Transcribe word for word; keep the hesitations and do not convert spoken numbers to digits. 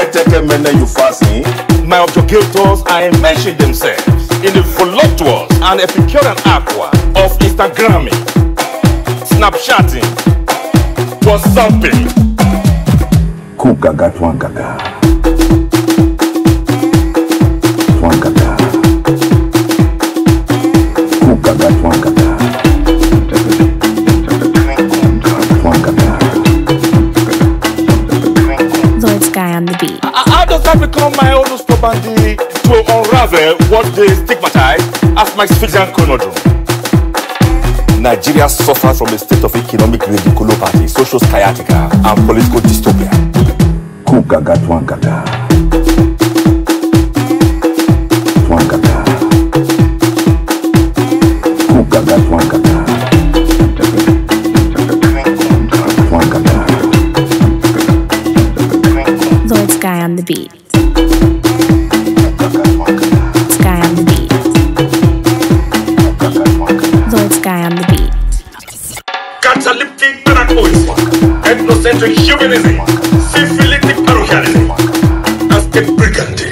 teke mene you fasting. My objectors are mentioning themselves in the voluptuous and Epicurean aqua of Instagramming, Snapchatting, WhatsApping. Kugaga twangaga. Twangaga. Kugaga twangaga. Lord Sky on the beat. How does that become my own probandi to unravel what they stigmatize as my Sphixian conundrum? Nigeria suffers from a state of economic radiculopathy, social sciatica, and political dystopia. Kugaga twangaga. Twangaga. Kugaga twangaga. Twangaga. Lord Sky on the beat. Sky on the beat. Lord Sky on the beat. Catalytic paracoism, ethnocentric humanism, syphilitic parochialism, Aztec brigandage.